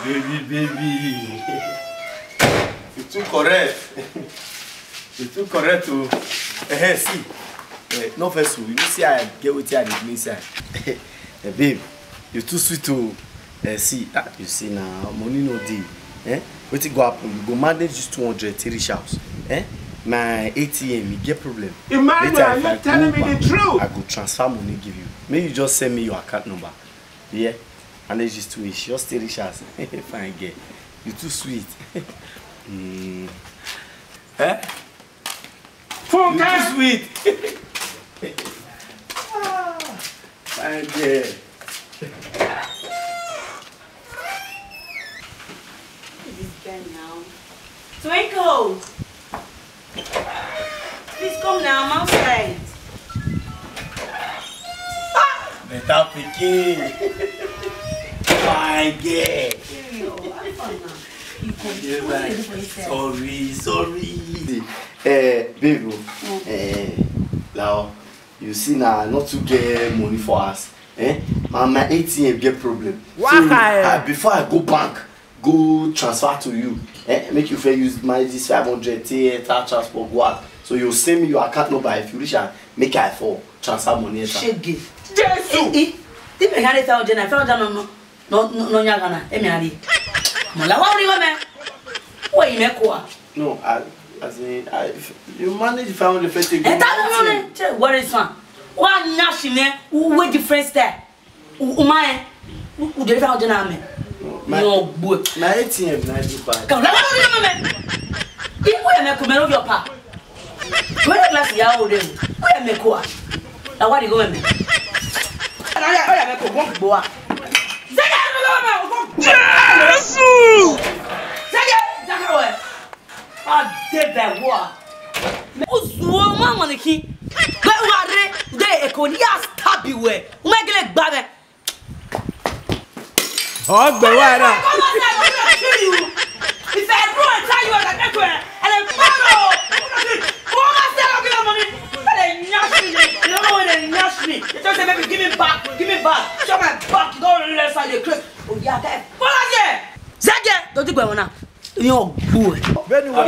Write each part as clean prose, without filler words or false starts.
Baby. You too correct. You too correct to see. No first, you see I get with you at inside. Babe, you too sweet to see. You see now, money no deal. What you go up, you go manage just 230 shouts. My ATM, you get problem. Emmanuel, you're telling me the truth. I go transfer money give you. Maybe you just send me your account number. Yeah? And it's just 2 weeks. Just 30 shouts. Fine girl. You too sweet. Phone you too sweet. Fine girl. This guy now. Twinkle! Please come now, I'm outside. Better picking. Fine girl. Sorry. Baby. Now, you see now, not to get money for us. My ATM get problem. So, before I go bank, go transfer to you. Make you fair use my this 500 transport go out. So you send me your account number if you reach and make I for transfer money. Shake it. Jesus! If I had 1,000, I found no Yagana. Emily. Mola, what do you want? What you make? No, as in, you manage 550. What is one? One national who difference there. Umay, who did 1,000 army? No, book. My ATM, 95. Come on, if we make a man of your papa. Where the glass ya old them? Where make what? Now what you going? And I make a walk boa. Jesus! I did that war. Who's one money key? But what they a conia stab you way. Make it bad. Oh, the water. If I tell you what I and I follow. Me. Just say, baby, give me back. Show my back. Go left side the cliff. Oh, yeah, okay. Follow here. Zage, don't you go now. You're good. No.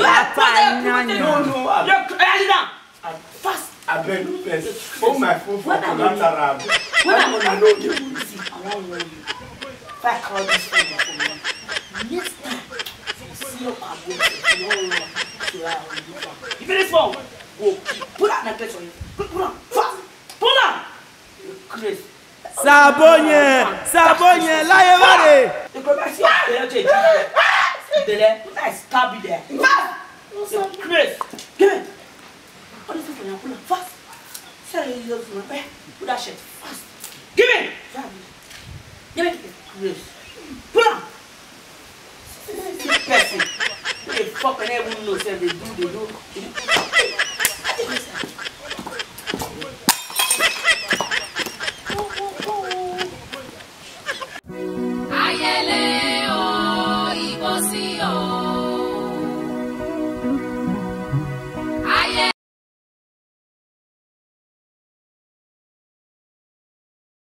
Fast. I beg you first. Oh, my phone for collateral. When I'm on a road, you will see. I won't know you. If I call this phone for me, next time, see your papa. You feel this phone? Put out that place on you. Put on. Fast. Pull up! Chris. Sabonye, lie about it. The commercial I stab you there. Fast! Chris, give it. What is it for you? Pull up fast. Say you love me. Put that shit fast. Give it. Give it. Chris. Pull up. Person. They fucking everyone knows they do.